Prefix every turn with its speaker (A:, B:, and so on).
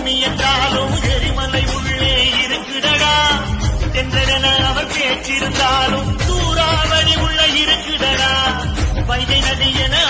A: பூமி என்றாலும் எரிமலை உள்ளே இருக்குடடா. தென்றென அவர் பேச்சிருந்தாலும் சூறாவளி உள்ள இருக்குடடா. வைகை நதி என